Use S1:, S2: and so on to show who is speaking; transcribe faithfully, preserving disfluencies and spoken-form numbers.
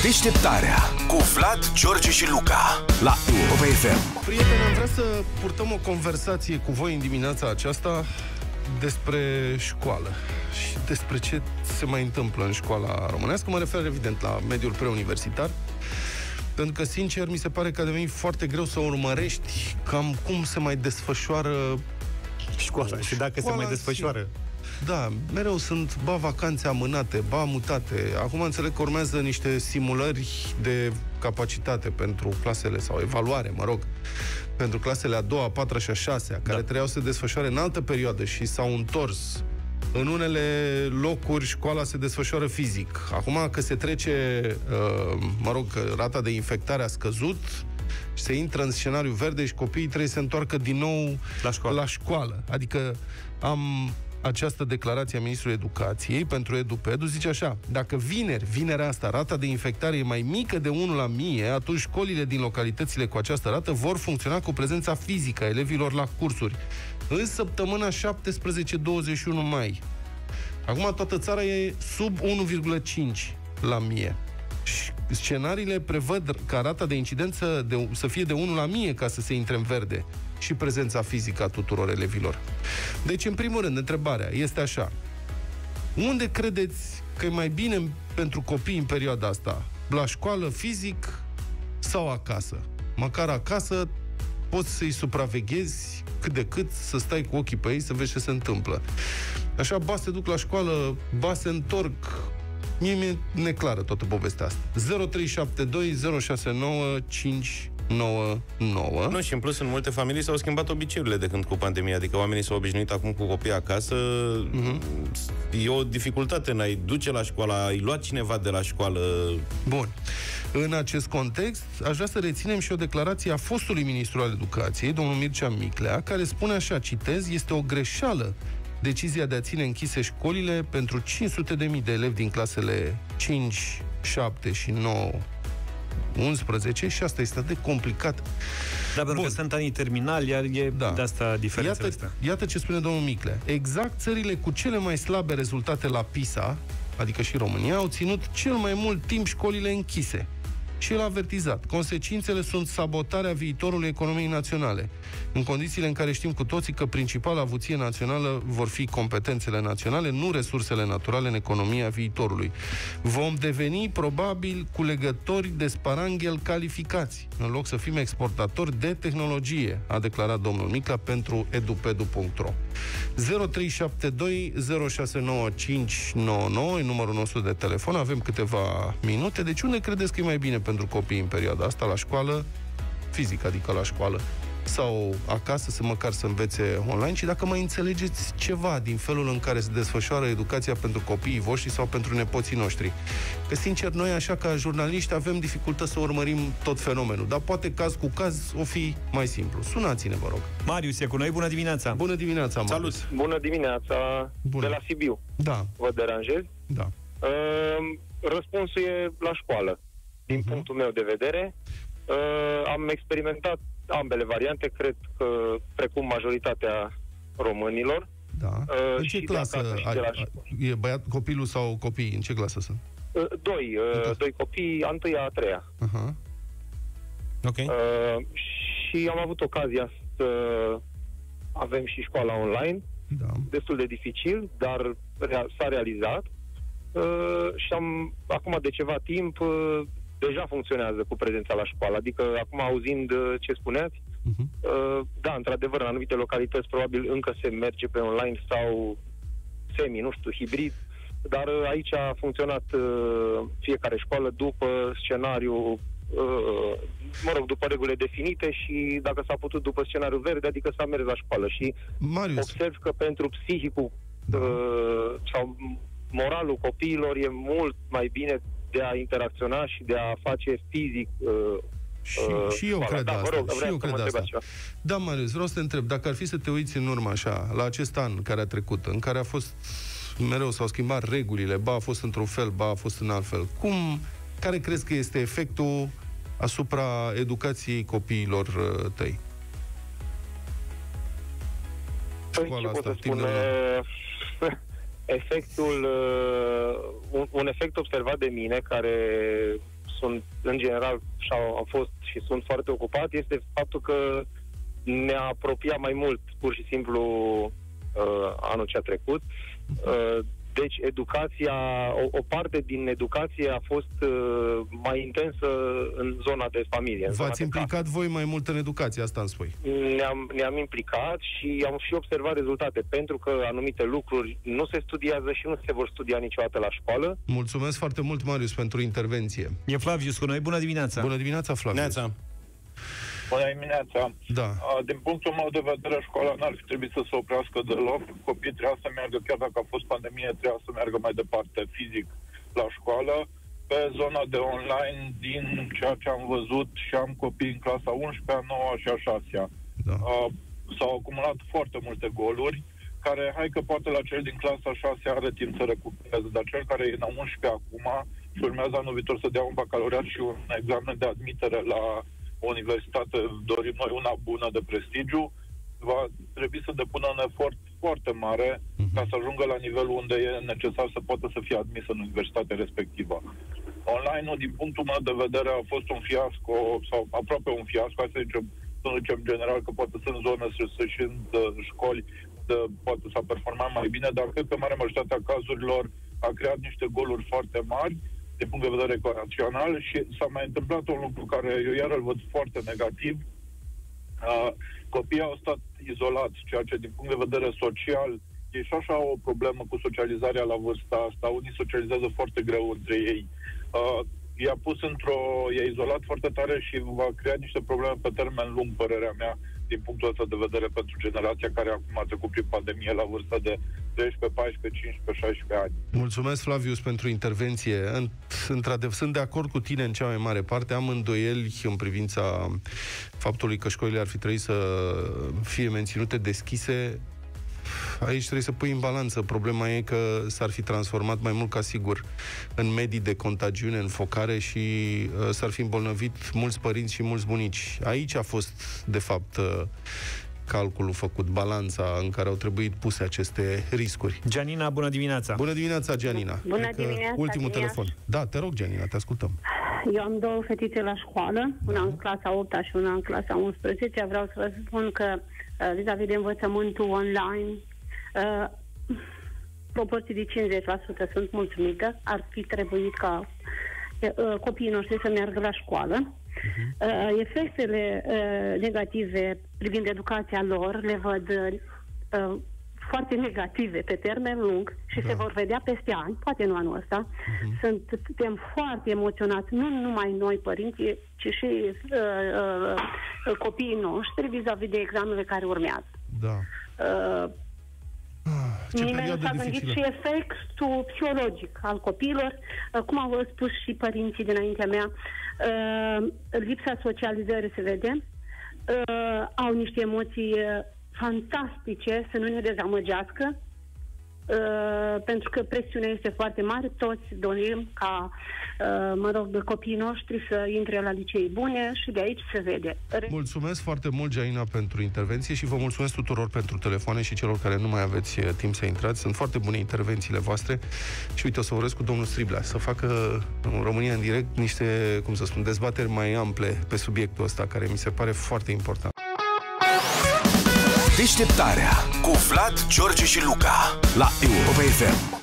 S1: Deșteptarea cu Vlad, George și Luca la Europa F M.
S2: Prieteni, am vrea să purtăm o conversație cu voi în dimineața aceasta despre școală și despre ce se mai întâmplă în școala românească. Mă refer, evident, la mediul preuniversitar, pentru că, sincer, mi se pare că a devenit foarte greu să urmărești cam cum se mai desfășoară
S3: școala, școala și dacă se mai desfășoară.
S2: Și... Da, mereu sunt, ba, vacanțe amânate, ba, mutate. Acum înțeleg că urmează niște simulări de capacitate pentru clasele, sau evaluare, mă rog, pentru clasele a doua, a patra și a șasea, care da. trebuiau să se desfășoare în altă perioadă și s-au întors. În unele locuri școala se desfășoară fizic. Acum că se trece, mă rog, că rata de infectare a scăzut și se intră în scenariu verde și copiii trebuie să se întoarcă din nou
S3: la școală.
S2: La școală. Adică am această declarație a Ministrului Educației pentru EduPedu, zice așa: dacă vineri, vinerea asta, rata de infectare e mai mică de unu la mie, atunci școlile din localitățile cu această rată vor funcționa cu prezența fizică a elevilor la cursuri în săptămâna șaptesprezece douăzeci și unu mai. Acum toată țara e sub unu virgulă cinci la mie. Și scenariile prevăd ca rata de incidență de, să fie de unu la mie ca să se intre în verde și prezența fizică a tuturor elevilor. Deci, în primul rând, întrebarea este așa: unde credeți că e mai bine pentru copii în perioada asta? La școală, fizic sau acasă? Măcar acasă poți să-i supraveghezi cât de cât, să stai cu ochii pe ei, să vezi ce se întâmplă. Așa, ba se duc la școală, ba se întorc. Mie mi-e neclară toată povestea asta. zero trei șapte doi zero șase nouă cinci nouă nouă.
S3: Nu, și în plus în multe familii s-au schimbat obiceiurile de când cu pandemia. Adică oamenii s-au obișnuit acum cu copii acasă. uh-huh. E o dificultate în a-i duce la școală, a-i lua cineva de la școală.
S2: Bun. În acest context, aș vrea să reținem și o declarație a fostului ministru al educației, domnul Mircea Miclea, care spune așa, citez: este o greșeală decizia de a ține închise școlile pentru cinci sute de mii de elevi din clasele cinci, șapte și nouă unsprezece, și asta este de complicat.
S3: Da, pentru că sunt anii terminali, iar e da. de asta diferența
S2: iată,
S3: asta.
S2: Iată ce spune domnul Miclea. Exact țările cu cele mai slabe rezultate la PISA, adică și România, au ținut cel mai mult timp școlile închise. Și el a avertizat: consecințele sunt sabotarea viitorului economiei naționale, în condițiile în care știm cu toții că principala avuție națională vor fi competențele naționale, nu resursele naturale în economia viitorului. Vom deveni probabil culegători de sparanghel calificați, în loc să fim exportatori de tehnologie, a declarat domnul Miclea pentru edupedu punct ro. zero trei șapte doi zero șase nouă cinci nouă nouă e numărul nostru de telefon. Avem câteva minute. Deci unde credeți că e mai bine pentru copii în perioada asta? La școală, fizic, adică la școală, sau acasă, să măcar să învețe online? Și dacă mai înțelegeți ceva din felul în care se desfășoară educația pentru copiii voștri sau pentru nepoții noștri. Că, sincer, noi, așa, ca jurnaliști, avem dificultăți să urmărim tot fenomenul, dar poate caz cu caz o fi mai simplu. Sunați-ne, vă rog.
S3: Marius e cu noi, bună dimineața!
S2: Bună dimineața, Marius!
S4: Salut! Bună dimineața! Bună. De la Sibiu.
S2: Da.
S4: Vă deranjez?
S2: Da.
S4: Uh, răspunsul e la școală. Din uh-huh. punctul meu de vedere, uh, am experimentat ambele variante, cred că precum majoritatea românilor.
S2: Da. Uh, în ce clasă? E băiat, copilul sau copii? În ce clasă sunt?
S4: Uh, doi. Uh, doi copii, a întâia, a treia.
S2: Uh-huh.
S3: Ok. Uh,
S4: și am avut ocazia să avem și școala online.
S2: Da.
S4: Destul de dificil, dar rea- s-a realizat. Uh, și am, acum de ceva timp, uh, deja funcționează cu prezența la școală. Adică, acum auzind uh, ce spuneați, uh-huh. uh, da, într-adevăr, în anumite localități probabil încă se merge pe online sau semi, nu știu, hibrid, dar uh, aici a funcționat uh, fiecare școală după scenariu, uh, mă rog, după regulile definite și, dacă s-a putut, după scenariu verde, adică s-a mers la școală. Și
S2: Marius,
S4: observ că pentru psihicul uh, sau moralul copiilor e mult mai bine de a interacționa și de a face fizic. Uh,
S2: și, uh, și eu cred
S4: da,
S2: asta.
S4: Rog,
S2: și eu cred asta. Da, Marius, vreau să te întreb, dacă ar fi să te uiți în urmă așa, la acest an care a trecut, în care a fost mereu, s-au schimbat regulile, ba a fost într-un fel, ba a fost în alt fel, cum, care crezi că este efectul asupra educației copiilor tăi?
S4: Păi, școala asta, spun, efectul, uh, un, un efect observat de mine, care sunt, în general, și au, au fost și sunt foarte ocupat, este faptul că ne-a apropiat mai mult, pur și simplu, uh, anul ce a trecut. Uh, deci, educația, o, o parte din educație a fost uh, mai intensă în zona de familie.
S2: V-ați implicat voi mai mult în educație, asta îmi spui?
S4: Ne-am, ne-am implicat și am și observat rezultate, pentru că anumite lucruri nu se studiază și nu se vor studia niciodată la școală.
S2: Mulțumesc foarte mult, Marius, pentru intervenție.
S5: E Flavius cu noi. Bună dimineața!
S2: Bună dimineața, Flavius!
S3: Neața.
S6: Bună dimineața!
S2: Da.
S6: Din punctul meu de vedere, școala n-ar fi trebuit să se oprească deloc. Copiii trebuia să meargă, chiar dacă a fost pandemie, trebuia să meargă mai departe fizic la școală. Pe zona de online, din ceea ce am văzut, și am copii în clasa a unsprezecea, a noua și a șasea.
S2: Da.
S6: Uh, s-au acumulat foarte multe goluri, care, hai că poate la cel din clasa a șasea are timp să recupereze, dar cel care e în a unsprezecea acum și urmează anul viitor să dea un bacalaureat și un examen de admitere la o universitate, dorim noi una bună de prestigiu, va trebui să depună un efort foarte mare uh-huh. ca să ajungă la nivelul unde e necesar să poată să fie admis în universitatea respectivă. Online-ul, din punctul meu de vedere, a fost un fiasco, sau aproape un fiasco, hai să zicem, să zicem general, că poate sunt zone și în școli de, poate s-a performat mai bine, dar cred că marea majoritatea cazurilor a creat niște goluri foarte mari din punct de vedere ecuațional și s-a mai întâmplat un lucru care eu iar îl văd foarte negativ. Uh, copiii au stat izolați, ceea ce din punct de vedere social e și așa o problemă cu socializarea la vârsta asta. Unii socializează foarte greu între ei. Uh, i-a pus într-o... i-a izolat foarte tare și va crea niște probleme pe termen lung, părerea mea, din punctul ăsta de vedere pentru generația care acum a trecut prin pandemie la vârsta de treisprezece, paisprezece, cincisprezece, șaisprezece ani.
S2: Mulțumesc, Flavius, pentru intervenție. Într-adevăr, sunt de acord cu tine în cea mai mare parte. Am îndoieli în privința faptului că școlile ar fi trebuit să fie menținute deschise. Aici trebuie să pui în balanță. Problema e că s-ar fi transformat mai mult ca sigur în medii de contagiune, în focare și uh, s-ar fi îmbolnăvit mulți părinți și mulți bunici. Aici a fost, de fapt, uh, calculul făcut, balanța în care au trebuit puse aceste riscuri.
S5: Gianina, bună dimineața!
S2: Bună dimineața, Gianina!
S7: Bună dimineața!
S2: Ultimul
S7: Gianina.
S2: telefon. Da, te rog, Gianina, te ascultăm.
S7: Eu am două fetițe la școală, una în clasa a opta și una în clasa a unsprezecea. Vreau să vă spun că uh, vis-a-vis de învățământul online, uh, proporții de cincizeci la sută sunt mulțumită. Ar fi trebuit ca uh, copiii noștri să meargă la școală. Uh-huh. Uh, efectele uh, negative privind educația lor le văd uh, foarte negative pe termen lung și da. se vor vedea peste ani, poate nu anul ăsta. Uh-huh. Suntem foarte emoționați, nu numai noi, părinții, ci și uh, uh, copiii noștri vis-a-vis de examenele care urmează.
S2: Da.
S7: Uh,
S2: Ce
S7: Nimeni nu s-a gândit
S2: dificilă.
S7: și efectul psihologic al copiilor. Uh, cum au spus și părinții dinaintea mea, uh, lipsa socializării se vede, uh, au niște emoții uh, fantastice, să nu ne dezamăgească, uh, pentru că presiunea este foarte mare. Toți dorim ca, uh, mă rog, copiii noștri să intre la licee bune și de aici se vede.
S2: Mulțumesc foarte mult, Gianina, pentru intervenție și vă mulțumesc tuturor pentru telefoane și celor care nu mai aveți timp să intrați. Sunt foarte bune intervențiile voastre și uite, o să vorbesc cu domnul Striblea să facă în România în direct niște, cum să spun, dezbateri mai ample pe subiectul ăsta, care mi se pare foarte important.
S1: Deșteptarea cu Vlad, George și Luca la Europa F M.